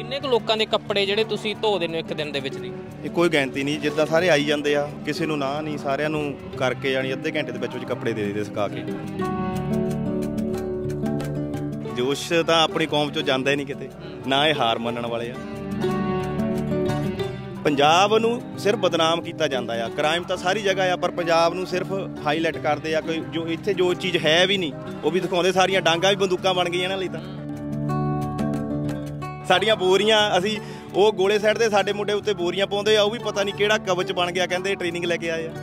ਕਿੰਨੇ ਕੁ ਲੋਕਾਂ ਦੇ ਕੱਪੜੇ ਜਿਹੜੇ ਤੁਸੀਂ ਧੋ ਦਿੰਦੇ ਹੋ ਇੱਕ ਦਿਨ ਦੇ ਵਿੱਚ ਦੀ? ਇਹ ਕੋਈ ਗਿਣਤੀ ਨਹੀਂ, ਜਿੱਦਾਂ ਸਾਰੇ ਆਈ ਜਾਂਦੇ ਆ, ਕਿਸੇ ਨੂੰ ਨਾ ਨਹੀਂ, ਸਾਰਿਆਂ ਨੂੰ ਕਰਕੇ ਜਾਣੀ ਅੱਧੇ ਘੰਟੇ ਦੇ ਵਿੱਚ ਕੱਪੜੇ ਦੇ ਦਿੰਦੇ ਸੁਕਾ ਕੇ। ਜੋਸ਼ ਤਾਂ ਆਪਣੀ ਕੌਮ 'ਚੋਂ ਜਾਂਦਾ ਹੀ ਨਹੀਂ ਕਿਤੇ, ਨਾ ਇਹ ਹਾਰ ਮੰਨਣ ਵਾਲੇ ਆ। ਪੰਜਾਬ ਨੂੰ ਸਿਰਫ ਬਦਨਾਮ ਕੀਤਾ ਜਾਂਦਾ ਆ, ਕ੍ਰਾਈਮ ਤਾਂ ਸਾਰੀ ਜਗ੍ਹਾ ਆ, ਪਰ ਪੰਜਾਬ ਨੂੰ ਸਿਰਫ ਹਾਈਲਾਈਟ ਕਰਦੇ ਆ। ਕੋਈ ਜੋ ਇੱਥੇ ਜੋ ਚੀਜ਼ ਹੈ ਵੀ ਨਹੀਂ ਉਹ ਵੀ ਦਿਖਾਉਂਦੇ, ਸਾਰੀਆਂ ਡਾਂਗਾਂ ਵੀ ਬੰਦੂਕਾਂ ਬਣ ਗਈਆਂ ਇਹਨਾਂ ਲਈ। ਤਾਂ ਸਾਡੀਆਂ ਬੋਰੀਆਂ, ਅਸੀਂ ਉਹ ਗੋਲੇ ਸਾਈਡ ਤੇ ਸਾਡੇ ਮੁੰਡੇ ਉੱਤੇ ਬੋਰੀਆਂ ਪਾਉਂਦੇ ਆ, ਉਹ ਵੀ ਪਤਾ ਨਹੀਂ ਕਿਹੜਾ ਕਵਚ ਬਣ ਗਿਆ, ਕਹਿੰਦੇ ਟ੍ਰੇਨਿੰਗ ਲੈ ਕੇ ਆਏ ਆ।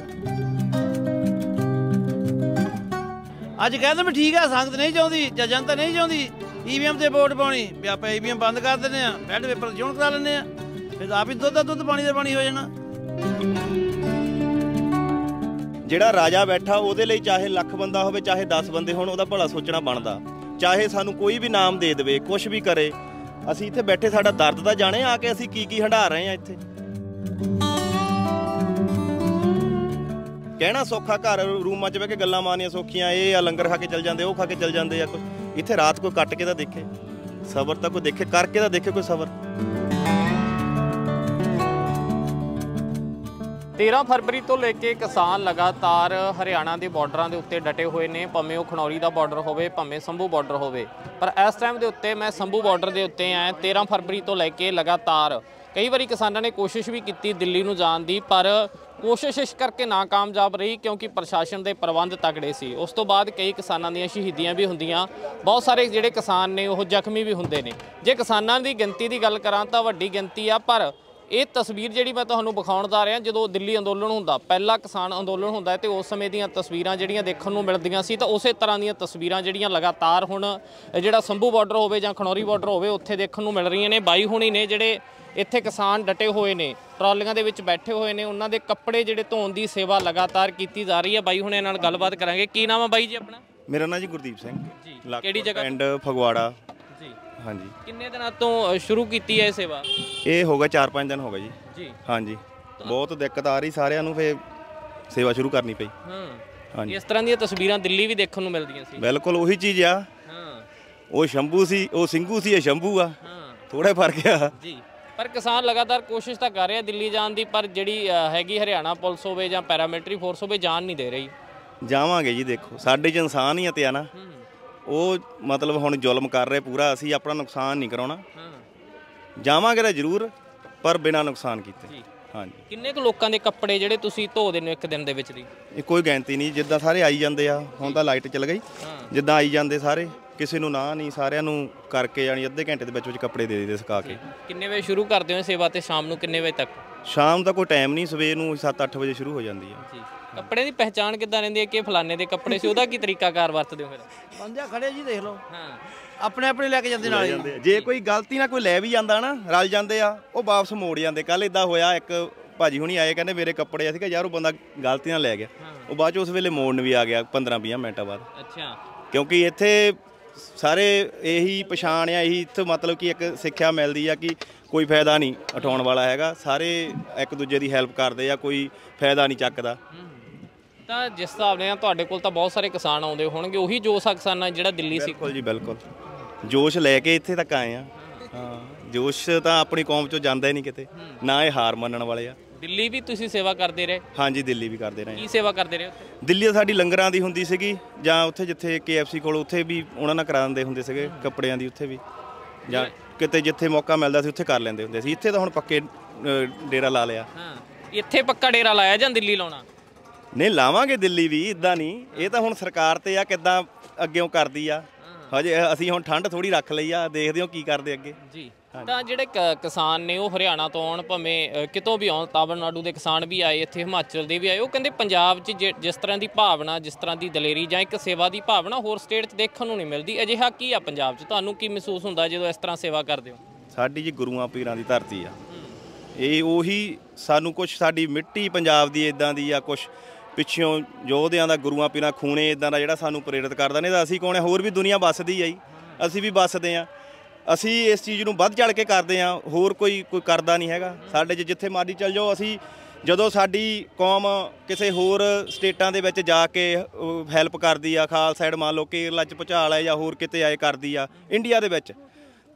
ਅੱਜ ਕਹਿੰਦੇ ਵੀ ਠੀਕ ਆ, ਸੰਗਤ ਨਹੀਂ ਚਾਹੁੰਦੀ ਜਾਂ ਜਨਤਾ ਨਹੀਂ ਚਾਹੁੰਦੀ EVM ਤੇ ਵੋਟ ਪਾਉਣੀ, ਵੀ ਆਪਾਂ EVM ਬੰਦ ਕਰ ਦਿੰਦੇ ਆ, ਬੈਲਟ ਪੇਪਰ ਚੋਣ ਕਰਾ ਲੈਂਦੇ ਆ, ਫਿਰ ਆਪ ਹੀ ਦੁੱਧ ਦਾ ਦੁੱਧ ਪਾਣੀ ਦਾ ਪਾਣੀ ਹੋ ਜਾਣਾ। ਜਿਹੜਾ ਰਾਜਾ ਬੈਠਾ ਉਹਦੇ ਲਈ ਚਾਹੇ ਲੱਖ ਬੰਦਾ ਹੋਵੇ ਚਾਹੇ 10 ਬੰਦੇ ਹੋਣ, ਉਹਦਾ ਭਲਾ ਸੋਚਣਾ ਬਣਦਾ। ਚਾਹੇ ਸਾਨੂੰ ਕੋਈ ਵੀ ਨਾਮ ਦੇ ਦੇਵੇ, ਕੁਛ ਵੀ ਕਰੇ, ਅਸੀਂ ਇੱਥੇ ਬੈਠੇ ਸਾਡਾ ਦਰਦ ਤਾਂ ਜਾਣੇ ਆ ਕੇ ਅਸੀਂ ਕੀ ਹੰਢਾ ਰਹੇ ਆ ਇੱਥੇ। ਕਹਿਣਾ ਸੌਖਾ, ਘਰ ਰੂਮਾਂ 'ਚ ਬਹਿ ਕੇ ਗੱਲਾਂ ਮਾਰਨੀਆਂ ਸੌਖੀਆਂ। ਇਹ ਆ ਲੰਗਰ ਖਾ ਕੇ ਚੱਲ ਜਾਂਦੇ, ਉਹ ਖਾ ਕੇ ਚੱਲ ਜਾਂਦੇ ਆ। ਕੋਈ ਇੱਥੇ ਰਾਤ ਕੋਈ ਕੱਟ ਕੇ ਤਾਂ ਦੇਖੇ, ਸਬਰ ਤਾਂ ਕੋਈ ਦੇਖੇ, ਕਰਕੇ ਤਾਂ ਦੇਖੇ ਕੋਈ ਸਬਰ। 13 ਫਰਵਰੀ ਤੋਂ ਲੈ ਕੇ ਕਿਸਾਨ ਲਗਾਤਾਰ ਹਰਿਆਣਾ ਦੇ ਬਾਰਡਰਾਂ ਦੇ ਉੱਤੇ ਡਟੇ ਹੋਏ ਨੇ, ਭਾਵੇਂ ਉਹ ਖਨੌਰੀ ਦਾ ਬਾਰਡਰ ਹੋਵੇ, ਭਾਵੇਂ ਸੰਭੂ ਬਾਰਡਰ ਹੋਵੇ। ਪਰ ਇਸ ਟਾਈਮ ਦੇ ਉੱਤੇ ਮੈਂ ਸੰਭੂ ਬਾਰਡਰ ਦੇ ਉੱਤੇ ਆਇਆ। 13 ਫਰਵਰੀ ਤੋਂ ਲੈ ਕੇ ਲਗਾਤਾਰ ਕਈ ਵਾਰੀ ਕਿਸਾਨਾਂ ਨੇ ਕੋਸ਼ਿਸ਼ ਵੀ ਕੀਤੀ ਦਿੱਲੀ ਨੂੰ ਜਾਣ ਦੀ, ਪਰ ਕੋਸ਼ਿਸ਼ ਇਸ ਕਰਕੇ ਨਾਕਾਮਯਾਬ ਰਹੀ ਕਿਉਂਕਿ ਪ੍ਰਸ਼ਾਸਨ ਦੇ ਪ੍ਰਬੰਧ ਤਕੜੇ ਸੀ। ਉਸ ਤੋਂ ਬਾਅਦ ਕਈ ਕਿਸਾਨਾਂ ਦੀਆਂ ਸ਼ਹੀਦੀਆਂ ਵੀ ਹੁੰਦੀਆਂ, ਬਹੁਤ ਸਾਰੇ ਜਿਹੜੇ ਕਿਸਾਨ ਨੇ ਉਹ ਜ਼ਖਮੀ ਵੀ ਹੁੰਦੇ ਨੇ। ਜੇ ਕਿਸਾਨਾਂ ਦੀ ਗਿਣਤੀ ਦੀ ਗੱਲ ਕਰਾਂ ਤਾਂ ਵੱਡੀ ਗਿਣਤੀ ਆ, ਪਰ ਇਹ ਤਸਵੀਰ ਜਿਹੜੀ ਮੈਂ ਤੁਹਾਨੂੰ ਵਿਖਾਉਣ ਜਾ ਰਿਹਾ, ਜਦੋਂ ਦਿੱਲੀ ਅੰਦੋਲਨ ਹੁੰਦਾ, ਪਹਿਲਾ ਕਿਸਾਨ ਅੰਦੋਲਨ ਹੁੰਦਾ ਹੈ, ਤੇ ਉਸ ਸਮੇਂ ਦੀਆਂ ਤਸਵੀਰਾਂ ਜਿਹੜੀਆਂ ਦੇਖਣ ਨੂੰ ਮਿਲਦੀਆਂ ਸੀ, ਤਾਂ ਉਸੇ ਤਰ੍ਹਾਂ ਦੀਆਂ ਤਸਵੀਰਾਂ ਜਿਹੜੀਆਂ ਲਗਾਤਾਰ ਹੁਣ ਜਿਹੜਾ ਸੰਭੂ ਬਾਰਡਰ ਹੋਵੇ ਜਾਂ ਖਨੌਰੀ ਬਾਰਡਰ ਹੋਵੇ ਉੱਥੇ ਦੇਖਣ ਨੂੰ ਮਿਲ ਰਹੀਆਂ ਨੇ। ਬਾਈ ਹੁਣੀ ਨੇ ਜਿਹੜੇ ਇੱਥੇ ਕਿਸਾਨ ਡਟੇ ਹੋਏ ਨੇ, ਟਰਾਲੀਆਂ ਦੇ ਵਿੱਚ ਬੈਠੇ ਹੋਏ ਨੇ, ਉਹਨਾਂ ਦੇ ਕੱਪੜੇ ਜਿਹੜੇ ਧੋਣ ਦੀ ਸੇਵਾ ਲਗਾਤਾਰ ਕੀਤੀ ਜਾ ਰਹੀ ਹੈ। ਬਾਈ ਹੁਣੇ ਨਾਲ ਗੱਲਬਾਤ ਕਰਾਂਗੇ। ਕੀ ਨਾਮ ਹੈ ਬਾਈ ਜੀ ਆਪਣਾ? ਮੇਰਾ ਨਾਂ ਜੀ ਗੁਰਦੀਪ ਸਿੰਘ ਜੀ। ਕਿਹੜੀ ਜਗ੍ਹਾ? ਪਿੰਡ ਫਗਵਾੜਾ ਜੀ। ਹਾਂਜੀ। ਕਿੰਨੇ ਦਿਨਾਂ ਤੋਂ ਸ਼ੁਰੂ ਕੀਤੀ ਹੈ ਇਹ ਸੇਵਾ? ਇਹ ਹੋ ਗਿਆ 4-5 ਦਿਨ ਹੋ ਗਏ ਜੀ। ਜੀ। ਹਾਂਜੀ, ਬਹੁਤ ਦਿੱਕਤ ਆ ਰਹੀ ਸਾਰਿਆਂ ਨੂੰ, ਫਿਰ ਸੇਵਾ ਸ਼ੁਰੂ ਕਰਨੀ ਪਈ। ਹਾਂਜੀ। ਇਸ ਤਰ੍ਹਾਂ ਦੀਆਂ ਤਸਵੀਰਾਂ ਦਿੱਲੀ ਵੀ ਦੇਖਣ ਨੂੰ ਮਿਲਦੀਆਂ ਸੀ। ਬਿਲਕੁਲ ਉਹੀ ਚੀਜ਼ ਆ। ਉਹ ਸ਼ੰਭੂ ਸੀ, ਉਹ ਸਿੰਘੂ ਸੀ, ਇਹ ਸ਼ੰਭੂ ਆ। ਥੋੜਾ ਫਰਕ ਆ ਜੀ। ਪਰ ਕਿਸਾਨ ਲਗਾਤਾਰ ਕੋਸ਼ਿਸ਼ ਤਾਂ ਕਰ ਰਿਹਾ ਦਿੱਲੀ ਜਾਣ ਦੀ, ਪਰ ਜਿਹੜੀ ਹੈਗੀ ਹਰਿਆਣਾ ਪੁਲਿਸ ਹੋਵੇ ਜਾਂ ਪੈਰਾਮਿਲਟਰੀ ਫੋਰਸ ਹੋਵੇ ਜਾਣ ਨਹੀਂ ਦੇ ਰਹੀ। ਜਾਵਾਂਗੇ ਜੀ, ਦੇਖੋ ਸਾਡੇ 'ਚ ਇਨਸਾਨ ਹੀ ਆ ਤੇ ਆ ਨਾ, ਉਹ ਮਤਲਬ ਹੁਣ ਜ਼ੁਲਮ ਕਰ ਰਹੇ ਪੂਰਾ, ਅਸੀਂ ਆਪਣਾ ਨੁਕਸਾਨ ਨਹੀਂ ਕਰਾਉਣਾ। ਜਾਵਾਂਗੇ ਤਾਂ ਜ਼ਰੂਰ, ਪਰ ਬਿਨਾਂ ਨੁਕਸਾਨ ਕੀਤੇ। ਹਾਂਜੀ। ਕਿੰਨੇ ਕੁ ਲੋਕਾਂ ਦੇ ਕੱਪੜੇ ਜਿਹੜੇ ਤੁਸੀਂ ਧੋ ਦਿੰਦੇ ਹੋ ਇੱਕ ਦਿਨ ਦੇ ਵਿੱਚ ਦੀ? ਇਹ ਕੋਈ ਗਿਣਤੀ ਨਹੀਂ, ਜਿੱਦਾਂ ਸਾਰੇ ਆਈ ਜਾਂਦੇ ਆ। ਹੁਣ ਤਾਂ ਲਾਈਟ ਚੱਲ ਗਈ, ਜਿੱਦਾਂ ਆਈ ਜਾਂਦੇ ਸਾਰੇ, ਕਿਸੇ ਨੂੰ ਨਾ ਨਹੀਂ, ਸਾਰਿਆਂ ਨੂੰ ਕਰਕੇ ਜਾਣੀ ਅੱਧੇ ਘੰਟੇ ਦੇ ਵਿੱਚ ਕੱਪੜੇ ਦੇ ਦਿੰਦੇ ਸੁਕਾ ਕੇ। ਕਿੰਨੇ ਵਜੇ ਸ਼ੁਰੂ ਕਰਦੇ ਹੋ ਸੇਵਾ ਤੇ ਸ਼ਾਮ ਨੂੰ ਕਿੰਨੇ ਵਜੇ ਤੱਕ? ਸ਼ਾਮ ਦਾ ਕੋਈ ਟਾਈਮ ਨਹੀਂ, ਸਵੇਰ ਨੂੰ 7-8 ਵਜੇ ਸ਼ੁਰੂ ਹੋ ਜਾਂਦੀ ਆ ਜੀ। ਕੱਪੜੇ ਦੀ ਪਹਿਚਾਣ ਕਿੱਦਾਂ ਰਹਿੰਦੀ ਹੈ ਕਿ ਫਲਾਣੇ ਦੇ ਕੱਪੜੇ ਸੀ, ਉਹਦਾ ਕੀ ਤਰੀਕਾਕਾਰ ਵਰਤਦੇ ਹੋ ਫਿਰ? ਬੰਦਿਆ ਖੜੇ ਜੀ ਦੇਖ ਲਓ, ਆਪਣੇ ਆਪਣੇ ਲੈ ਕੇ ਜਾਂਦੇ ਨਾਲ ਹੀ। ਜੇ ਕੋਈ ਗਲਤੀ ਨਾਲ ਕੋਈ ਲੈ ਵੀ ਜਾਂਦਾ ਨਾ, ਰਲ ਜਾਂਦੇ ਆ, ਉਹ ਵਾਪਸ ਮੋੜ ਜਾਂਦੇ। ਕੱਲ ਇਦਾਂ ਹੋਇਆ, ਇੱਕ ਭਾਜੀ ਹੁਣੀ ਆਏ, ਕਹਿੰਦੇ ਮੇਰੇ ਕੱਪੜੇ, ਅਸੀਂ ਕਿਹਾ ਯਾਰ ਉਹ ਬੰਦਾ ਗਲਤੀ ਨਾਲ ਲੈ ਗਿਆ, ਉਹ ਬਾਅਦ 'ਚ ਉਸ ਵੇਲੇ ਮੋੜਨ ਵੀ ਆ ਗਿਆ 15-20 ਮਿੰਟਾਂ ਬਾਅਦ। ਅੱਛਾ। ਕਿਉਂਕਿ ਇੱਥੇ ਸਾਰੇ ਇਹੀ ਪਛਾਣ ਆ, ਇਹੀ ਇੱਥੇ ਮਤਲਬ ਕਿ ਇੱਕ ਸਿੱਖਿਆ ਮਿਲਦੀ ਆ ਕਿ ਕੋਈ ਫਾਇਦਾ ਨਹੀਂ ਉਠਾਉਣ ਵਾਲਾ ਹੈਗਾ, ਸਾਰੇ ਇੱਕ ਦੂਜੇ ਦੀ ਹੈਲਪ ਕਰਦੇ ਆ, ਕੋਈ ਫਾਇਦਾ ਨਹੀਂ ਚੱਕਦਾ। ਤਾਂ ਜਿਸ ਹਿਸਾਬ ਨਾਲ ਤੁਹਾਡੇ ਕੋਲ ਤਾਂ ਬਹੁਤ ਸਾਰੇ ਕਿਸਾਨ ਆਉਂਦੇ ਹੋਣਗੇ, ਉਹੀ ਜੋਸ਼ ਆ ਕਿਸਾਨਾਂ ਜਿਹੜਾ ਦਿੱਲੀ ਸੀ? ਬਿਲਕੁਲ ਜੀ, ਬਿਲਕੁਲ ਜੋਸ਼ ਲੈ ਕੇ ਇੱਥੇ ਤੱਕ ਆਏ ਆ। ਹਾਂ, ਜੋਸ਼ ਤਾਂ ਆਪਣੀ ਕੌਮ 'ਚੋਂ ਜਾਂਦਾ ਹੀ ਨਹੀਂ ਕਿਤੇ, ਨਾ ਇਹ ਹਾਰ ਮੰਨਣ ਵਾਲੇ ਆ। ਦਿੱਲੀ ਵੀ ਤੁਸੀਂ ਸੇਵਾ ਕਰਦੇ ਰਹੇ? ਹਾਂਜੀ, ਦਿੱਲੀ ਵੀ ਕਰਦੇ ਰਹੇ। ਕੀ ਸੇਵਾ ਕਰਦੇ ਰਹੇ ਉੱਥੇ? ਦਿੱਲੀ ਸਾਡੀ ਲੰਗਰਾਂ ਦੀ ਹੁੰਦੀ ਸੀਗੀ, ਜਾਂ ਉੱਥੇ ਜਿੱਥੇ KFC ਕੋਲ ਉੱਥੇ ਵੀ ਉਹਨਾਂ ਨਾਲ ਕਰਾ ਦਿੰਦੇ ਹੁੰਦੇ ਸੀਗੇ ਕੱਪੜਿਆਂ ਦੀ, ਉੱਥੇ ਵੀ, ਜਾਂ ਕਿਤੇ ਜਿੱਥੇ ਮੌਕਾ ਮਿਲਦਾ ਸੀ ਉੱਥੇ ਕਰ ਲੈਂਦੇ ਹੁੰਦੇ ਸੀ। ਇੱਥੇ ਤਾਂ ਹੁਣ ਪੱਕੇ ਡੇਰਾ ਲਾ ਲਿਆ। ਇੱਥੇ ਪੱਕਾ ਡੇਰਾ ਲਾਇਆ ਜਾਂ ਦਿੱਲੀ ਲਾਉਣਾ? ਨਹੀਂ, ਲਾਵਾਂਗੇ ਦਿੱਲੀ ਵੀ, ਇੱਦਾਂ ਨਹੀਂ। ਇਹ ਤਾਂ ਹੁਣ ਸਰਕਾਰ ਤੇ ਆ ਕਿੱਦਾਂ ਅੱਗੇੋਂ ਕਰਦੀ ਆ। ਹਜੇ ਅਸੀਂ ਹੁਣ ਠੰਡ ਥੋੜੀ ਰੱਖ ਲਈ ਆ, ਦੇਖਦੇ ਹੋ ਕੀ ਕਰਦੇ ਅੱਗੇ ਜੀ। ਤਾਂ ਜਿਹੜੇ ਕਿਸਾਨ ਨੇ ਉਹ ਹਰਿਆਣਾ ਤੋਂ ਆਉਣ, ਭਾਵੇਂ ਕਿਤੋਂ ਵੀ ਆਉਣ, ਤਾਮਿਲਨਾਡੂ ਦੇ ਕਿਸਾਨ ਵੀ ਆਏ, ਇੱਥੇ ਹਿਮਾਚਲ ਦੇ ਵੀ ਆਏ, ਉਹ ਕਹਿੰਦੇ ਪੰਜਾਬ 'ਚ ਜਿਸ ਤਰ੍ਹਾਂ ਦੀ ਭਾਵਨਾ, ਜਿਸ ਤਰ੍ਹਾਂ ਦੀ ਦਲੇਰੀ ਜਾਂ ਇੱਕ ਸੇਵਾ ਦੀ ਭਾਵਨਾ ਹੋਰ ਸਟੇਟ 'ਚ ਦੇਖਣ ਨੂੰ ਨਹੀਂ ਮਿਲਦੀ। ਅਜਿਹਾ ਕੀ ਆ ਪੰਜਾਬ 'ਚ? ਤੁਹਾਨੂੰ ਕੀ ਮਹਿਸੂਸ ਹੁੰਦਾ ਜਦੋਂ ਇਸ ਤਰ੍ਹਾਂ ਸੇਵਾ ਕਰਦੇ ਹੋ? ਸਾਡੀ ਜੀ ਗੁਰੂਆਂ ਪੀਰਾਂ ਦੀ ਧਰਤੀ ਆ ਇਹ, ਉਹੀ ਸਾਨੂੰ ਕੁਛ ਸਾਡੀ ਮਿੱਟੀ ਪੰਜਾਬ ਦੀ ਇੱਦਾਂ ਦੀ ਆ, ਕੁਛ ਪਿੱਛੋਂ ਯੋਧਿਆਂ ਦਾ, ਗੁਰੂਆਂ ਪੀਰਾਂ ਖੂਨੇ ਇੱਦਾਂ ਦਾ ਜਿਹੜਾ ਸਾਨੂੰ ਪ੍ਰੇਰਿਤ ਕਰਦਾ। ਨਹੀਂ ਤਾਂ ਅਸੀਂ ਕੌਣ? ਹੋਰ ਵੀ ਦੁਨੀਆ ਵੱਸਦੀ ਆ ਜੀ, ਅਸੀਂ ਵੀ ਵੱਸਦੇ ਹਾਂ। ਅਸੀਂ ਇਸ ਚੀਜ਼ ਨੂੰ ਵੱਧ ਚੜ੍ਹ ਕੇ ਕਰਦੇ ਹਾਂ, ਹੋਰ ਕੋਈ ਕਰਦਾ ਨਹੀਂ ਹੈਗਾ। ਸਾਡੇ 'ਚ ਜਿੱਥੇ ਮਰਜ਼ੀ ਚੱਲ ਜਾਓ, ਅਸੀਂ ਜਦੋਂ ਸਾਡੀ ਕੌਮ ਕਿਸੇ ਹੋਰ ਸਟੇਟਾਂ ਦੇ ਵਿੱਚ ਜਾ ਕੇ ਹੈਲਪ ਕਰਦੀ ਆ, ਖਾਲਸਾ ਸਾਈਡ ਮੰਨ ਲਓ ਕੇਰਲਾ 'ਚ ਭੁਚਾਲ ਹੈ ਜਾਂ ਹੋਰ ਕਿਤੇ ਆਏ ਕਰਦੀ ਆ, ਇੰਡੀਆ ਦੇ ਵਿੱਚ,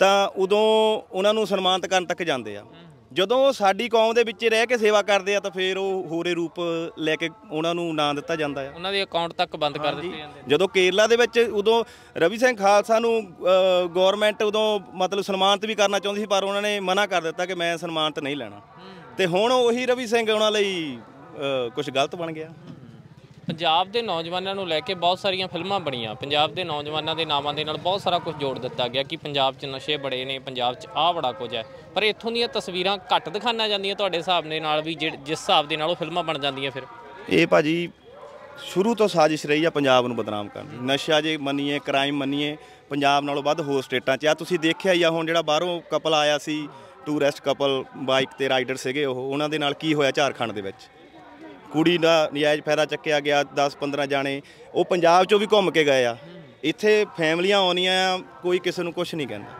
ਤਾਂ ਉਦੋਂ ਉਹਨਾਂ ਨੂੰ ਸਨਮਾਨਿਤ ਕਰਨ ਤੱਕ ਜਾਂਦੇ ਆ। ਜਦੋਂ ਉਹ ਸਾਡੀ ਕੌਮ ਦੇ ਵਿੱਚ ਰਹਿ ਕੇ ਸੇਵਾ ਕਰਦੇ ਆ ਤਾਂ ਫਿਰ ਉਹ ਹੋਰੇ ਰੂਪ ਲੈ ਕੇ ਉਹਨਾਂ ਨੂੰ ਨਾਂ ਦਿੱਤਾ ਜਾਂਦਾ ਆ, ਉਹਨਾਂ ਦੇ ਅਕਾਊਂਟ ਤੱਕ ਬੰਦ ਕਰ ਦਿੱਤੇ ਜਾਂਦੇ। ਜਦੋਂ ਕੇਰਲਾ ਦੇ ਵਿੱਚ ਉਦੋਂ ਰਵੀ ਸਿੰਘ ਖਾਲਸਾ ਨੂੰ ਗੌਰਮੈਂਟ ਉਦੋਂ ਮਤਲਬ ਸਨਮਾਨਿਤ ਵੀ ਕਰਨਾ ਚਾਹੁੰਦੀ ਸੀ, ਪਰ ਉਹਨਾਂ ਨੇ ਮਨਾ ਕਰ ਦਿੱਤਾ ਕਿ ਮੈਂ ਸਨਮਾਨਿਤ ਨਹੀਂ ਲੈਣਾ। ਤੇ ਹੁਣ ਉਹੀ ਰਵੀ ਸਿੰਘ ਉਹਨਾਂ ਲਈ ਕੁਝ ਗਲਤ ਬਣ ਗਿਆ। ਪੰਜਾਬ ਦੇ ਨੌਜਵਾਨਾਂ ਨੂੰ ਲੈ ਕੇ ਬਹੁਤ ਸਾਰੀਆਂ ਫਿਲਮਾਂ ਬਣੀਆਂ, ਪੰਜਾਬ ਦੇ ਨੌਜਵਾਨਾਂ ਦੇ ਨਾਵਾਂ ਦੇ ਨਾਲ ਬਹੁਤ ਸਾਰਾ ਕੁਝ ਜੋੜ ਦਿੱਤਾ ਗਿਆ ਕਿ ਪੰਜਾਬ 'ਚ ਨਸ਼ੇ ਬੜੇ ਨੇ, ਪੰਜਾਬ 'ਚ ਆਹ ਬੜਾ ਕੁਝ ਹੈ, ਪਰ ਇੱਥੋਂ ਦੀਆਂ ਤਸਵੀਰਾਂ ਘੱਟ ਦਿਖਾਈਆਂ ਜਾਂਦੀਆਂ ਤੁਹਾਡੇ ਹਿਸਾਬ ਦੇ ਨਾਲ ਵੀ ਜਿਸ ਹਿਸਾਬ ਦੇ ਨਾਲ ਉਹ ਫਿਲਮਾਂ ਬਣ ਜਾਂਦੀਆਂ। ਫਿਰ ਇਹ ਭਾਜੀ ਸ਼ੁਰੂ ਤੋਂ ਸਾਜ਼ਿਸ਼ ਰਹੀ ਆ ਪੰਜਾਬ ਨੂੰ ਬਦਨਾਮ ਕਰਨ ਦੀ। ਨਸ਼ਾ ਜੇ ਮੰਨੀਏ, ਕ੍ਰਾਈਮ ਮੰਨੀਏ, ਪੰਜਾਬ ਨਾਲੋਂ ਵੱਧ ਹੋਰ ਸਟੇਟਾਂ 'ਚ ਆ। ਤੁਸੀਂ ਦੇਖਿਆ ਹੀ ਆ ਹੁਣ ਜਿਹੜਾ ਬਾਹਰੋਂ ਕਪਲ ਆਇਆ ਸੀ, ਟੂਰਿਸਟ ਕਪਲ ਬਾਈਕ ਤੇ ਰਾਈਡਰ ਸੀਗੇ, ਉਹਨਾਂ ਦੇ ਨਾਲ ਕੀ ਹੋਇਆ ਝਾਰਖੰਡ ਦੇ ਵਿੱਚ। ਕੁੜੀ ਦਾ ਨਜਾਇਜ਼ ਫਾਇਦਾ ਚੱਕਿਆ ਗਿਆ, 10-15 ਜਾਣੇ ਉਹ ਪੰਜਾਬ 'ਚੋਂ ਵੀ ਘੁੰਮ ਕੇ ਗਏ ਆ। ਇੱਥੇ ਫੈਮਲੀਆਂ ਆਉਣੀਆਂ ਆ, ਕੋਈ ਕਿਸੇ ਨੂੰ ਕੁਛ ਨਹੀਂ ਕਹਿੰਦਾ।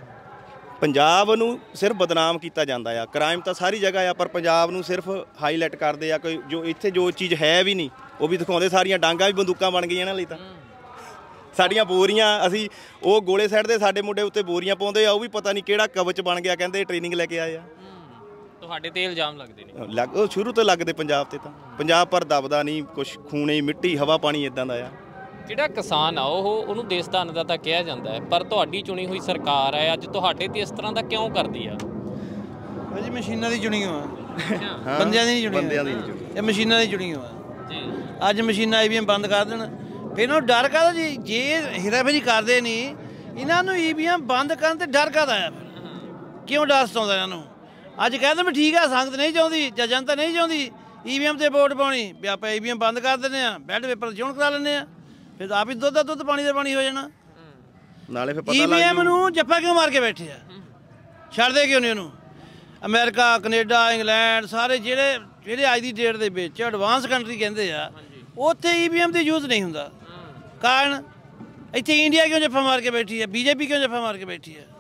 ਪੰਜਾਬ ਨੂੰ ਸਿਰਫ ਬਦਨਾਮ ਕੀਤਾ ਜਾਂਦਾ ਆ। ਕ੍ਰਾਈਮ ਤਾਂ ਸਾਰੀ ਜਗ੍ਹਾ ਆ, ਪਰ ਪੰਜਾਬ ਨੂੰ ਸਿਰਫ ਹਾਈਲਾਈਟ ਕਰਦੇ ਆ। ਕੋਈ ਜੋ ਇੱਥੇ ਜੋ ਚੀਜ਼ ਹੈ ਵੀ ਨਹੀਂ ਉਹ ਵੀ ਦਿਖਾਉਂਦੇ। ਸਾਰੀਆਂ ਡਾਂਗਾਂ ਵੀ ਬੰਦੂਕਾਂ ਬਣ ਗਈਆਂ ਇਹਨਾਂ ਲਈ, ਤਾਂ ਸਾਡੀਆਂ ਬੋਰੀਆਂ, ਅਸੀਂ ਉਹ ਗੋਲੇ ਸੱਟਦੇ, ਸਾਡੇ ਮੁੰਡੇ ਉੱਤੇ ਬੋਰੀਆਂ ਪਾਉਂਦੇ ਆ, ਉਹ ਵੀ ਪਤਾ ਨਹੀਂ ਕਿਹੜਾ ਕਵਚ ਬਣ ਗਿਆ, ਕਹਿੰਦੇ ਟ੍ਰੇਨਿੰਗ ਲੈ ਕੇ ਆਏ ਆ। ਤੁਹਾਡੇ ਤੇ ਇਲਜ਼ਾਮ ਲੱਗਦੇ ਨੇ? ਉਹ ਸ਼ੁਰੂ ਤੋਂ ਲੱਗਦੇ ਪੰਜਾਬ ਤੇ, ਤਾਂ ਪੰਜਾਬ ਪਰ ਦਬਦਾ ਨਹੀਂ ਕੁਛ, ਖੂਨੇ ਮਿੱਟੀ ਹਵਾ ਪਾਣੀ ਇਦਾਂ ਦਾ ਆ। ਜਿਹੜਾ ਕਿਸਾਨ ਆ ਉਹਨੂੰ ਦੇਸ਼ ਦਾ ਅੰਨਦਾਤਾ ਕਿਹਾ ਜਾਂਦਾ ਹੈ, ਪਰ ਤੁਹਾਡੀ ਚੁਣੀ ਹੋਈ ਸਰਕਾਰ ਹੈ ਅੱਜ ਤੁਹਾਡੇ ਤੇ ਇਸ ਤਰ੍ਹਾਂ ਦਾ ਕਿਉਂ ਕਰਦੀ ਆ? ਭਾਜੀ ਮਸ਼ੀਨਾਂ ਦੀ ਚੁਣੀ ਹੋਆ, ਬੰਦਿਆਂ ਦੀ ਨਹੀਂ ਚੁਣੀ, ਬੰਦਿਆਂ ਦੀ ਨਹੀਂ ਚੁਣੀ, ਇਹ ਮਸ਼ੀਨਾਂ ਦੀ ਚੁਣੀ ਹੋਆ ਜੀ। ਅੱਜ ਮਸ਼ੀਨਾਂ ਈਵੀਐਮ ਬੰਦ ਕਰ ਦੇਣ, ਫਿਰ ਇਹਨਾਂ ਨੂੰ ਡਰ ਕਾਹਦਾ ਜੀ? ਜੇ ਹੇਰਾਫੇਰੀ ਕਰਦੇ ਨਹੀਂ, ਇਹਨਾਂ ਨੂੰ ਈਵੀਐਮ ਬੰਦ ਕਰਨ ਤੇ ਡਰ ਕਾਹਦਾ ਆ? ਕਿਉਂ ਡਰ ਸਤਾਉਂਦਾ ਇਹਨਾਂ ਨੂੰ? ਅੱਜ ਕਹਿੰਦੇ ਵੀ ਠੀਕ ਆ, ਸੰਗਤ ਨਹੀਂ ਚਾਹੁੰਦੀ ਜਾਂ ਜਨਤਾ ਨਹੀਂ ਚਾਹੁੰਦੀ ਈਵੀਐਮ ਤੇ ਵੋਟ ਪਾਉਣੀ, ਵੀ ਆਪਾਂ ਈਵੀਐਮ ਬੰਦ ਕਰ ਦਿੰਦੇ ਆ, ਬੈਲਟ ਪੇਪਰ ਚੋਣ ਕਰਾ ਲੈਂਦੇ ਆ, ਫਿਰ ਆਪ ਹੀ ਦੁੱਧ ਦਾ ਦੁੱਧ ਪਾਣੀ ਦਾ ਪਾਣੀ ਹੋ ਜਾਣਾ। ਨਾਲੇ ਫਿਰ ਪਤਾ ਈਵੀਐਮ ਨੂੰ ਜੱਫਾ ਕਿਉਂ ਮਾਰ ਕੇ ਬੈਠੇ ਆ? ਛੱਡਦੇ ਕਿਉਂ ਨਹੀਂ ਉਹਨੂੰ? ਅਮਰੀਕਾ, ਕੈਨੇਡਾ, ਇੰਗਲੈਂਡ, ਸਾਰੇ ਜਿਹੜੇ ਅੱਜ ਦੀ ਡੇਟ ਦੇ ਵਿੱਚ ਐਡਵਾਂਸ ਕੰਟਰੀ ਕਹਿੰਦੇ ਆ, ਉੱਥੇ ਈਵੀਐਮ ਦੀ ਯੂਜ਼ ਨਹੀਂ ਹੁੰਦਾ। ਕਾਰਨ ਇੱਥੇ ਇੰਡੀਆ ਕਿਉਂ ਜੱਫਾ ਮਾਰ ਕੇ ਬੈਠੀ ਹੈ? ਬੀਜੇਪੀ ਕਿਉਂ ਜੱਫਾ ਮਾਰ ਕੇ ਬੈਠੀ ਹੈ?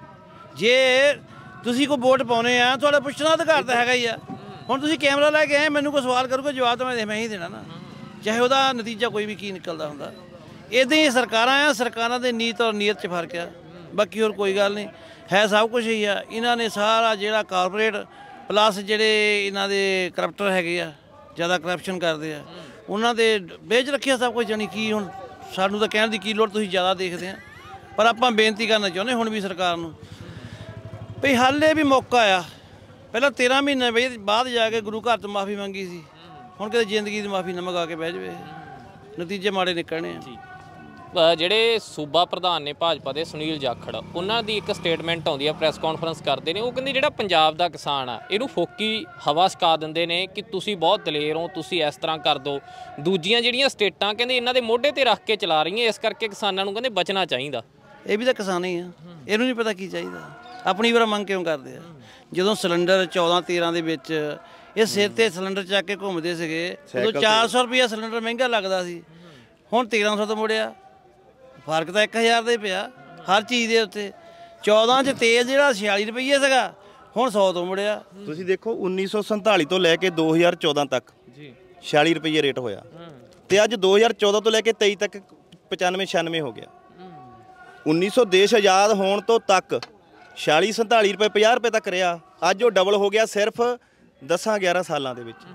ਜੇ ਤੁਸੀਂ ਕੋਈ ਵੋਟ ਪਾਉਣੇ ਆ, ਤੁਹਾਡਾ ਪੁੱਛਣਾ ਅਧਿਕਾਰ ਤਾਂ ਹੈਗਾ ਹੀ ਆ। ਹੁਣ ਤੁਸੀਂ ਕੈਮਰਾ ਲੈ ਕੇ ਆਏ, ਮੈਨੂੰ ਕੋਈ ਸਵਾਲ ਕਰੂਗਾ, ਜਵਾਬ ਤਾਂ ਮੈਂ ਹੀ ਦੇਣਾ ਨਾ, ਚਾਹੇ ਉਹਦਾ ਨਤੀਜਾ ਕੋਈ ਵੀ ਕੀ ਨਿਕਲਦਾ ਹੁੰਦਾ। ਇੱਦਾਂ ਹੀ ਸਰਕਾਰਾਂ ਆ, ਸਰਕਾਰਾਂ ਦੇ ਨੀਤ ਔਰ ਨੀਅਤ 'ਚ ਫਰਕ ਆ, ਬਾਕੀ ਹੋਰ ਕੋਈ ਗੱਲ ਨਹੀਂ ਹੈ, ਸਭ ਕੁਝ ਹੀ ਆ। ਇਹਨਾਂ ਨੇ ਸਾਰਾ ਜਿਹੜਾ ਕਾਰਪੋਰੇਟ ਪਲੱਸ ਜਿਹੜੇ ਇਹਨਾਂ ਦੇ ਕਰਪਟਰ ਹੈਗੇ ਆ, ਜ਼ਿਆਦਾ ਕਰਪਸ਼ਨ ਕਰਦੇ ਆ, ਉਹਨਾਂ ਦੇ ਵੇਚ ਰੱਖਿਆ ਸਭ ਕੁਝ। ਜਾਣੀ ਕੀ ਹੁਣ ਸਾਨੂੰ ਤਾਂ ਕਹਿਣ ਦੀ ਕੀ ਲੋੜ, ਤੁਸੀਂ ਜ਼ਿਆਦਾ ਦੇਖਦੇ ਆ। ਪਰ ਆਪਾਂ ਬੇਨਤੀ ਕਰਨਾ ਚਾਹੁੰਦੇ ਹੁਣ ਵੀ ਸਰਕਾਰ ਨੂੰ ਵੀ ਹਾਲੇ ਵੀ ਮੌਕਾ ਆ। ਪਹਿਲਾਂ 13 ਮਹੀਨੇ ਬਾਅਦ ਜਾ ਕੇ ਗੁਰੂ ਘਰ ਤੋਂ ਮਾਫੀ ਮੰਗੀ ਸੀ, ਹੁਣ ਕਿਤੇ ਜ਼ਿੰਦਗੀ ਦੀ ਮਾਫੀ ਨਾ ਮੰਗਾ ਕੇ ਬਹਿ ਜਾਵੇ, ਨਤੀਜੇ ਮਾੜੇ ਨਿਕਲਣੇ ਆ। ਜਿਹੜੇ ਸੂਬਾ ਪ੍ਰਧਾਨ ਨੇ ਭਾਜਪਾ ਦੇ ਸੁਨੀਲ ਜਾਖੜ, ਉਹਨਾਂ ਦੀ ਇੱਕ ਸਟੇਟਮੈਂਟ ਆਉਂਦੀ ਆ, ਪ੍ਰੈਸ ਕਾਨਫਰੰਸ ਕਰਦੇ ਨੇ, ਉਹ ਕਹਿੰਦੇ ਜਿਹੜਾ ਪੰਜਾਬ ਦਾ ਕਿਸਾਨ ਆ ਇਹਨੂੰ ਫੋਕੀ ਹਵਾ ਸਕਾ ਦਿੰਦੇ ਨੇ ਕਿ ਤੁਸੀਂ ਬਹੁਤ ਦਲੇਰ ਹੋ, ਤੁਸੀਂ ਇਸ ਤਰ੍ਹਾਂ ਕਰ ਦਿਓ। ਦੂਜੀਆਂ ਜਿਹੜੀਆਂ ਸਟੇਟਾਂ ਕਹਿੰਦੇ ਇਹਨਾਂ ਦੇ ਮੋਢੇ ਤੇ ਰੱਖ ਕੇ ਚਲਾ ਰਹੀਆਂ, ਇਸ ਕਰਕੇ ਕਿਸਾਨਾਂ ਨੂੰ ਕਹਿੰਦੇ ਬਚਣਾ ਚਾਹੀਦਾ। ਇਹ ਵੀ ਤਾਂ ਕਿਸਾਨ ਹੀ ਆ, ਇਹਨੂੰ ਨਹੀਂ ਪਤਾ ਕੀ ਚਾਹੀਦਾ, ਆਪਣੀ ਵਾਰ ਮੰਗ ਕਿਉਂ ਕਰਦੇ ਆ? ਜਦੋਂ ਸਿਲੰਡਰ 14-13 ਦੇ ਵਿੱਚ ਇਹ ਸਿਰ ਤੇ ਸਿਲੰਡਰ ਚੱਕ ਕੇ ਘੁੰਮਦੇ ਸੀਗੇ, ਉਦੋਂ 400 ਰੁਪਇਆ ਸਿਲੰਡਰ ਮਹਿੰਗਾ ਲੱਗਦਾ ਸੀ, ਹੁਣ 1300 ਤੋਂ ਮੁੜਿਆ। ਫਰਕ ਤਾਂ 1000 ਦਾ ਹੀ ਪਿਆ ਹਰ ਚੀਜ਼ ਦੇ ਉੱਤੇ। 14 'ਚ ਤੇਲ ਜਿਹੜਾ 46 ਰੁਪਏ ਸੀਗਾ, ਹੁਣ 100 ਤੋਂ ਮੁੜਿਆ। ਤੁਸੀਂ ਦੇਖੋ 1947 ਤੋਂ ਲੈ ਕੇ 2014 ਤੱਕ ਜੀ 46 ਰੁਪਏ ਰੇਟ ਹੋਇਆ, ਤੇ ਅੱਜ 2014 ਤੋਂ ਲੈ ਕੇ 23 ਤੱਕ 95-96 ਹੋ ਗਿਆ। 1900 ਦੇਸ਼ ਆਜ਼ਾਦ ਹੋਣ ਤੋਂ ਤੱਕ 46-47 ਰੁਪਏ 50 ਰੁਪਏ ਤੱਕ ਰਿਹਾ, ਅੱਜ ਉਹ ਡਬਲ ਹੋ ਗਿਆ ਸਿਰਫ 10-11 ਸਾਲਾਂ ਦੇ ਵਿੱਚ।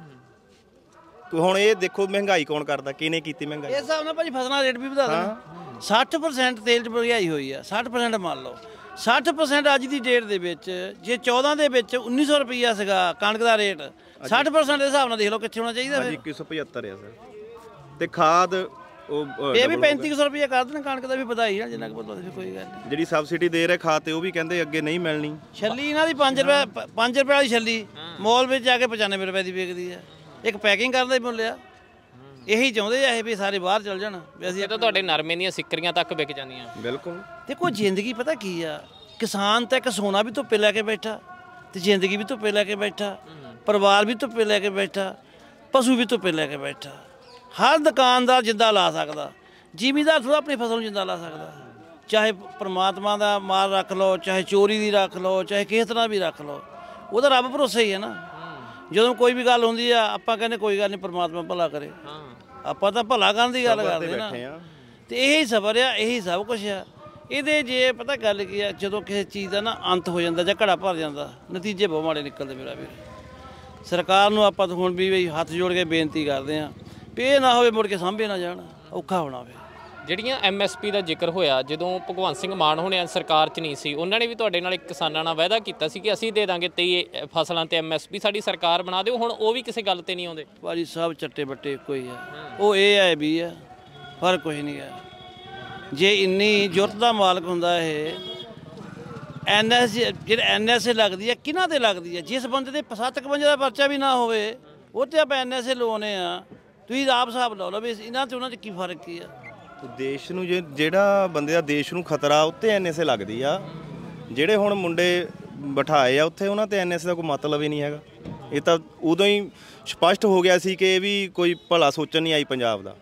ਹੁਣ ਇਹ ਦੇਖੋ ਮਹਿੰਗਾਈ ਕੌਣ ਕਰਦਾ, ਕਿਹਨੇ ਕੀਤੀ ਮਹਿੰਗਾਈ? ਇਸ ਹਿਸਾਬ ਨਾਲ ਭਾਜੀ ਫਸਲਾਂ ਰੇਟ ਵੀ ਵਧਾ ਦੇਣਾ। 60% ਤੇਲ 'ਚ ਮਹਿੰਗਾਈ ਹੋਈ ਆ, 60% ਮੰਨ ਲਓ, 60% ਅੱਜ ਦੀ ਡੇਟ ਦੇ ਵਿੱਚ। ਜੇ 14 ਦੇ ਵਿੱਚ 1900 ਰੁਪਈਆ ਸੀਗਾ ਕਣਕ ਦਾ ਰੇਟ, 60% ਦੇ ਹਿਸਾਬ ਨਾਲ ਦੇਖ ਲਓ ਕਿੱਥੇ ਹੋਣਾ ਚਾਹੀਦਾ। 2175 ਆ ਸਰ, ਤੇ ਖਾਦ ਇਹ ਵੀ 3500 ਰੁਪਈਆ ਕਰ ਦੇਣ ਕਣਕ ਦਾ ਵੀ ਵਧਾਈ ਆ, ਜਿੰਨਾ ਕੁ ਬਦਲਾ ਫਿਰ ਕੋਈ ਗੱਲ ਨਹੀਂ। ਜਿਹੜੀ ਸਬਸਿਡੀ ਦੇ ਰਹੇ ਖਾਦ ਤੇ ਉਹ ਵੀ ਕਹਿੰਦੇ ਅੱਗੇ ਨਹੀਂ ਮਿਲਣੀ। ਛੱਲੀ ਇਹਨਾਂ ਦੀ 5 ਰੁਪਏ ਵਾਲੀ ਛੱਲੀ ਮੋਲ ਵਿੱਚ ਜਾ ਕੇ 95 ਰੁਪਏ ਦੀ ਵਿਕਦੀ ਆ। ਇੱਕ ਪੈਕਿੰਗ ਕਰਨ ਦਾ ਹੀ ਮੁੱਲ ਆ। ਇਹੀ ਚਾਹੁੰਦੇ ਆ ਇਹ ਵੀ ਸਾਰੇ ਬਾਹਰ ਚਲ ਜਾਣ, ਵੀ ਅਸੀਂ ਤਾਂ ਤੁਹਾਡੇ ਨਰਮੇ ਦੀਆਂ ਸਿੱਕਰੀਆਂ ਤੱਕ ਵਿਕ ਜਾਂਦੀਆਂ। ਬਿਲਕੁਲ। ਦੇਖੋ ਜ਼ਿੰਦਗੀ ਪਤਾ ਕੀ ਆ, ਕਿਸਾਨ ਤਾਂ ਇੱਕ ਸੋਨਾ ਵੀ ਧੁੱਪੇ ਲੈ ਕੇ ਬੈਠਾ, ਤੇ ਜ਼ਿੰਦਗੀ ਵੀ ਧੁੱਪੇ ਲੈ ਕੇ ਬੈਠਾ, ਪਰਿਵਾਰ ਵੀ ਧੁੱਪੇ ਲੈ ਕੇ ਬੈਠਾ, ਪਸ਼ੂ ਵੀ ਧੁੱਪੇ ਲੈ ਕੇ ਬੈਠਾ। ਹਰ ਦੁਕਾਨਦਾਰ ਜਿੰਦਾ ਲਾ ਸਕਦਾ, ਜ਼ਿਮੀਂਦਾਰ ਥੋੜ੍ਹਾ ਆਪਣੀ ਫਸਲ ਨੂੰ ਜਿੰਦਾ ਲਾ ਸਕਦਾ। ਚਾਹੇ ਪਰਮਾਤਮਾ ਦਾ ਮਾਲ ਰੱਖ ਲਓ, ਚਾਹੇ ਚੋਰੀ ਦੀ ਰੱਖ ਲਓ, ਚਾਹੇ ਕਿਸੇ ਤਰ੍ਹਾਂ ਵੀ ਰੱਖ ਲਓ, ਉਹਦਾ ਰੱਬ ਭਰੋਸੇ ਹੀ ਹੈ ਨਾ। ਜਦੋਂ ਕੋਈ ਵੀ ਗੱਲ ਹੁੰਦੀ ਆ ਆਪਾਂ ਕਹਿੰਦੇ ਕੋਈ ਗੱਲ ਨਹੀਂ, ਪਰਮਾਤਮਾ ਭਲਾ ਕਰੇ। ਆਪਾਂ ਤਾਂ ਭਲਾ ਕਰਨ ਦੀ ਗੱਲ ਕਰਦੇ ਨਾ, ਤੇ ਇਹੀ ਸਬਰ ਆ, ਇਹੀ ਸਭ ਕੁਛ ਆ। ਇਹਦੇ ਜੇ ਪਤਾ ਗੱਲ ਕੀ ਆ, ਜਦੋਂ ਕਿਸੇ ਚੀਜ਼ ਦਾ ਨਾ ਅੰਤ ਹੋ ਜਾਂਦਾ ਜਾਂ ਘੜਾ ਭਰ ਜਾਂਦਾ, ਨਤੀਜੇ ਬਹੁਤ ਮਾੜੇ ਨਿਕਲਦੇ ਮੇਰਾ ਵੀਰ। ਸਰਕਾਰ ਨੂੰ ਆਪਾਂ ਤਾਂ ਹੁਣ ਵੀ ਹੱਥ ਜੋੜ ਕੇ ਬੇਨਤੀ ਕਰਦੇ ਹਾਂ ਵੀ ਇਹ ਨਾ ਹੋਵੇ ਮੁੜ ਕੇ ਸਾਂਭੇ ਨਾ ਜਾਣ, ਔਖਾ ਹੋਣਾ ਵੇ। ਜਿਹੜੀਆਂ MSP ਦਾ ਜ਼ਿਕਰ ਹੋਇਆ, ਜਦੋਂ ਭਗਵੰਤ ਸਿੰਘ ਮਾਨ ਹੋਣੇ ਸਰਕਾਰ 'ਚ ਨਹੀਂ ਸੀ, ਉਹਨਾਂ ਨੇ ਵੀ ਤੁਹਾਡੇ ਨਾਲ ਇੱਕ ਕਿਸਾਨਾਂ ਨਾਲ ਵਾਅਦਾ ਕੀਤਾ ਸੀ ਕਿ ਅਸੀਂ ਦੇ ਦਾਂਗੇ 23 ਫਸਲਾਂ ਤੇ MSP, ਸਾਡੀ ਸਰਕਾਰ ਬਣਾ ਦਿਓ। ਹੁਣ ਉਹ ਵੀ ਕਿਸੇ ਗੱਲ ਤੇ ਨਹੀਂ ਆਉਂਦੇ। ਭਾਜੀ ਸਭ ਚੱਟੇ ਬੱਟੇ ਇੱਕੋ ਹੀ ਆ, ਉਹ ਇਹ ਹੈ ਵੀ ਆ, ਫਰਕ ਕੁਛ ਨਹੀਂ ਹੈ। ਜੇ ਇੰਨੀ ਜ਼ਰੂਰਤ ਦਾ ਮਾਲਕ ਹੁੰਦਾ ਇਹ ਜਿਹੜਾ NSA ਲੱਗਦੀ ਹੈ, ਕਿਹਨਾਂ ਤੇ ਲੱਗਦੀ ਹੈ? ਜਿਸ ਬੰਦੇ ਦੇ 57 ਦਾ ਪਰਚਾ ਵੀ ਨਾ ਹੋਵੇ ਉਹ ਤੇ ਆਪਾਂ NSA ਲਵਾਉਂਦੇ ਆ। ਤੁਸੀਂ ਆਪ ਹਿਸਾਬ ਲਾ ਲਓ ਵੀ ਇਹਨਾਂ ਤੇ ਉਹਨਾਂ 'ਚ ਕੀ ਫਰਕ ਕੀ ਆ। ਦੇਸ਼ ਨੂੰ ਜਿਹੜਾ ਬੰਦੇ ਦਾ ਦੇਸ਼ ਨੂੰ ਖਤਰਾ ਉੱਤੇ NSA ਲੱਗਦੀ ਆ। ਜਿਹੜੇ ਹੁਣ ਮੁੰਡੇ ਬਿਠਾਏ ਆ ਉੱਥੇ, ਉਹਨਾਂ ਤੇ NSA ਦਾ ਕੋਈ ਮਤਲਬ ਹੀ ਨਹੀਂ ਹੈਗਾ। ਇਹ ਤਾਂ ਉਦੋਂ ਹੀ ਸਪਸ਼ਟ ਹੋ ਗਿਆ ਸੀ ਕਿ ਇਹ ਵੀ ਕੋਈ ਭਲਾ ਸੋਚਣ ਨਹੀਂ ਆਈ ਪੰਜਾਬ ਦਾ।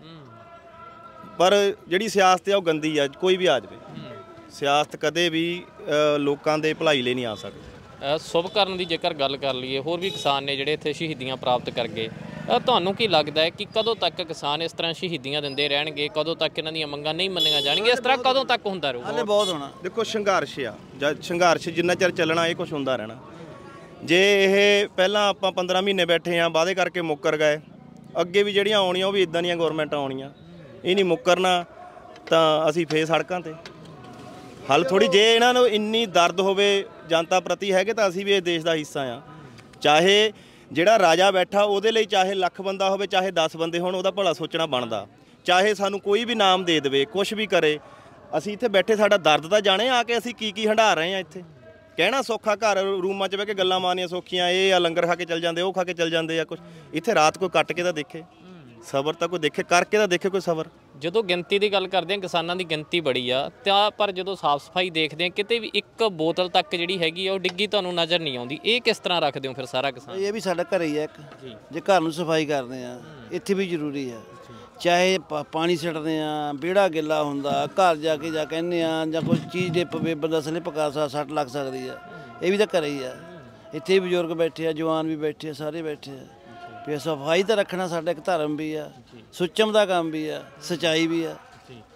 ਪਰ ਜਿਹੜੀ ਸਿਆਸਤ ਆ ਉਹ ਗੰਦੀ ਆ, ਕੋਈ ਵੀ ਆ ਜਾਵੇ। ਸਿਆਸਤ ਕਦੇ ਵੀ ਲੋਕਾਂ ਦੇ ਭਲਾਈ ਲਈ ਨਹੀਂ ਆ ਸਕਦੀ। ਸ਼ੁਭ ਕਰਨ ਦੀ ਜੇਕਰ ਗੱਲ ਕਰ ਲਈਏ, ਹੋਰ ਵੀ ਕਿਸਾਨ ਨੇ ਜਿਹੜੇ ਇੱਥੇ ਸ਼ਹੀਦੀਆਂ ਪ੍ਰਾਪਤ ਕਰ ਗਏ। ਤੁਹਾਨੂੰ ਕੀ ਲੱਗਦਾ ਹੈ ਕਿ ਕਦੋਂ ਤੱਕ ਕਿਸਾਨ ਇਸ ਤਰ੍ਹਾਂ ਸ਼ਹੀਦੀਆਂ ਦਿੰਦੇ ਰਹਿਣਗੇ? ਕਦੋਂ ਤੱਕ ਇਹਨਾਂ ਦੀਆਂ ਮੰਗਾਂ ਨਹੀਂ ਮੰਨੀਆਂ ਜਾਣਗੀਆਂ? ਇਸ ਤਰ੍ਹਾਂ ਕਦੋਂ ਤੱਕ ਹੁੰਦਾ ਰਹੂਗਾ? ਹਾਲੇ ਬਹੁਤ ਹੋਣਾ। ਦੇਖੋ ਸੰਘਰਸ਼ ਆ, ਜਦ ਸੰਘਰਸ਼ ਜਿੰਨਾ ਚਿਰ ਚੱਲਣਾ ਇਹ ਕੁਝ ਹੁੰਦਾ ਰਹਿਣਾ। ਜੇ ਇਹ ਪਹਿਲਾਂ ਆਪਾਂ 15 ਮਹੀਨੇ ਬੈਠੇ ਆ, ਵਾਅਦੇ ਕਰਕੇ ਮੁੱਕਰ ਗਏ, ਅੱਗੇ ਵੀ ਜਿਹੜੀਆਂ ਆਉਣੀਆਂ ਉਹ ਵੀ ਇਦਾਂ ਦੀਆਂ ਗਵਰਨਮੈਂਟਾਂ ਆਉਣੀਆਂ। ਇਹ ਨਹੀਂ ਮੁੱਕਰਨਾ ਤਾਂ ਅਸੀਂ ਫੇਰ ਸੜਕਾਂ ਤੇ। ਹੱਲ ਥੋੜੀ, ਜੇ ਇਹਨਾਂ ਨੂੰ ਇੰਨੀ ਦਰਦ ਹੋਵੇ ਜਨਤਾ ਪ੍ਰਤੀ ਹੈਗੇ ਤਾਂ ਅਸੀਂ ਵੀ ਇਸ ਦੇਸ਼ ਦਾ ਹਿੱਸਾ ਆ। ਚਾਹੇ ਜਿਹੜਾ ਰਾਜਾ ਬੈਠਾ ਉਹਦੇ ਲਈ ਚਾਹੇ ਲੱਖ ਬੰਦਾ ਹੋਵੇ, ਚਾਹੇ 10 ਬੰਦੇ ਹੋਣ, ਉਹਦਾ ਭਲਾ ਸੋਚਣਾ ਬਣਦਾ। ਚਾਹੇ ਸਾਨੂੰ ਕੋਈ ਵੀ ਨਾਮ ਦੇ ਦੇਵੇ, ਕੁਛ ਵੀ ਕਰੇ, ਅਸੀਂ ਇੱਥੇ ਬੈਠੇ ਸਾਡਾ ਦਰਦ ਤਾਂ ਜਾਣੇ ਆ ਕੇ ਅਸੀਂ ਕੀ ਹੰਢਾ ਰਹੇ ਆ। ਇੱਥੇ ਕਹਿਣਾ ਸੌਖਾ, ਘਰ ਰੂਮਾਂ 'ਚ ਬਹਿ ਕੇ ਗੱਲਾਂ ਮਾਰਨੀਆਂ ਸੌਖੀਆਂ। ਇਹ ਆ ਲੰਗਰ ਖਾ ਕੇ ਚੱਲ ਜਾਂਦੇ, ਉਹ ਖਾ ਕੇ ਚੱਲ ਜਾਂਦੇ ਆ। ਕੁਛ ਇੱਥੇ ਰਾਤ ਕੋਈ ਕੱਟ ਕੇ ਤਾਂ ਦੇਖੇ, ਸਬਰ ਤਾਂ ਕੋਈ ਦੇਖੇ, ਕਰਕੇ ਤਾਂ ਦੇਖੇ ਕੋਈ ਸਬਰ। ਜਦੋਂ ਗਿਣਤੀ ਦੀ ਗੱਲ ਕਰਦੇ ਹਾਂ, ਕਿਸਾਨਾਂ ਦੀ ਗਿਣਤੀ ਬੜੀ ਆ ਤਾਂ, ਪਰ ਜਦੋਂ ਸਾਫ਼ ਸਫਾਈ ਦੇਖਦੇ ਹਾਂ ਕਿਤੇ ਵੀ ਇੱਕ ਬੋਤਲ ਤੱਕ ਜਿਹੜੀ ਹੈਗੀ ਆ ਉਹ ਡਿੱਗੀ ਤੁਹਾਨੂੰ ਨਜ਼ਰ ਨਹੀਂ ਆਉਂਦੀ। ਇਹ ਕਿਸ ਤਰ੍ਹਾਂ ਰੱਖਦੇ ਹੋ ਫਿਰ ਸਾਰਾ ਕਿਸਾਨ? ਇਹ ਵੀ ਸਾਡਾ ਘਰ ਹੀ ਆ ਇੱਕ। ਜੇ ਘਰ ਨੂੰ ਸਫਾਈ ਕਰਦੇ ਆ, ਇੱਥੇ ਵੀ ਜ਼ਰੂਰੀ ਆ। ਚਾਹੇ ਪਾਣੀ ਛੱਡਦੇ ਆ, ਵਿਹੜਾ ਗਿੱਲਾ ਹੁੰਦਾ, ਘਰ ਜਾ ਕੇ ਕਹਿੰਦੇ ਆ, ਜਾਂ ਕੋਈ ਚੀਜ਼ ਦੇ ਪਵੇ ਬੰਦਾ ਸਲਿੱਪ ਕਰ ਸੱਟ ਲੱਗ ਸਕਦੀ ਆ, ਇਹ ਵੀ ਤਾਂ ਘਰ ਹੀ ਆ। ਇੱਥੇ ਵੀ ਬਜ਼ੁਰਗ ਬੈਠੇ ਆ, ਜਵਾਨ ਵੀ ਬੈਠੇ ਆ, ਸਾਰੇ ਬੈਠੇ ਆ। ਵੀ ਸਫਾਈ ਤਾਂ ਰੱਖਣਾ ਸਾਡਾ ਇੱਕ ਧਰਮ ਵੀ ਆ, ਸੁੱਚਮ ਦਾ ਕੰਮ ਵੀ ਆ, ਸੱਚਾਈ ਵੀ ਆ।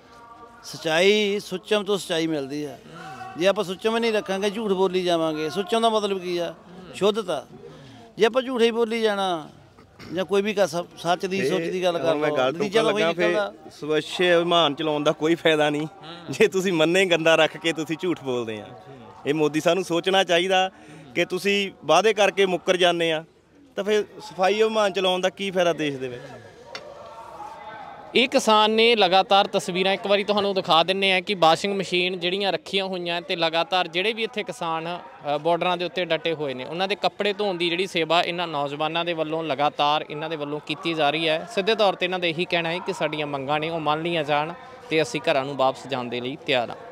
ਸੱਚਾਈ, ਸੁੱਚਮ ਤੋਂ ਸੱਚਾਈ ਮਿਲਦੀ ਆ। ਜੇ ਆਪਾਂ ਸੁੱਚਮ ਹੀ ਨਹੀਂ ਰੱਖਾਂਗੇ, ਝੂਠ ਬੋਲੀ ਜਾਵਾਂਗੇ। ਸੁੱਚਮ ਦਾ ਮਤਲਬ ਕੀ ਆ? ਸ਼ੁੱਧਤਾ। ਜੇ ਆਪਾਂ ਝੂਠ ਹੀ ਬੋਲੀ ਜਾਣਾ ਜਾਂ ਕੋਈ ਵੀ ਸੱਚ ਦੀ ਸੋਚ ਦੀ ਗੱਲ ਕਰ ਮੈਂ ਗੱਲ ਤੋਂ ਲੱਗਾ ਫਿਰ ਸਵੱਛ ਅਭਿਆਨ ਚਲਾਉਣ ਦਾ ਕੋਈ ਫਾਇਦਾ ਨਹੀਂ ਜੇ ਤੁਸੀਂ ਮੰਨੇ ਗੰਦਾ ਰੱਖ ਕੇ ਤੁਸੀਂ ਝੂਠ ਬੋਲਦੇ ਆ। ਇਹ ਮੋਦੀ ਸਾਹਿਬ ਨੂੰ ਸੋਚਣਾ ਚਾਹੀਦਾ ਕਿ ਤੁਸੀਂ ਵਾਅਦੇ ਕਰਕੇ ਮੁੱਕਰ ਜਾਂਦੇ ਆ ਤਾਂ ਫਿਰ ਸਫਾਈ ਅਭਿਆਨ ਚਲਾਉਣ ਦਾ ਕੀ ਫਾਇਦਾ ਦੇਸ਼ ਦੇ ਵਿੱਚ। ਇਹ ਕਿਸਾਨ ਨੇ ਲਗਾਤਾਰ ਤਸਵੀਰਾਂ ਇੱਕ ਵਾਰੀ ਤੁਹਾਨੂੰ ਦਿਖਾ ਦਿੰਨੇ ਆ ਕਿ ਵਾਸ਼ਿੰਗ ਮਸ਼ੀਨ ਜਿਹੜੀਆਂ ਰੱਖੀਆਂ ਹੋਈਆਂ ਤੇ ਲਗਾਤਾਰ ਜਿਹੜੇ ਵੀ ਇੱਥੇ ਕਿਸਾਨ ਬਾਰਡਰਾਂ ਦੇ ਉੱਤੇ ਡਟੇ ਹੋਏ ਨੇ ਉਹਨਾਂ ਦੇ ਕੱਪੜੇ ਧੋਣ ਦੀ ਜਿਹੜੀ ਸੇਵਾ ਇਹਨਾਂ ਨੌਜਵਾਨਾਂ ਦੇ ਵੱਲੋਂ ਲਗਾਤਾਰ ਇਹਨਾਂ ਦੇ ਵੱਲੋਂ ਕੀਤੀ ਜਾ ਰਹੀ ਹੈ। ਸਿੱਧੇ ਤੌਰ ਤੇ ਇਹਨਾਂ ਦਾ ਇਹੀ ਕਹਿਣਾ ਹੈ ਕਿ ਸਾਡੀਆਂ ਮੰਗਾਂ ਨੇ ਉਹ ਮੰਨ ਲਈਆਂ ਜਾਣ ਤੇ ਅਸੀਂ ਘਰਾਂ ਨੂੰ ਵਾਪਸ ਜਾਣ ਦੇ ਲਈ ਤਿਆਰ ਹਾਂ।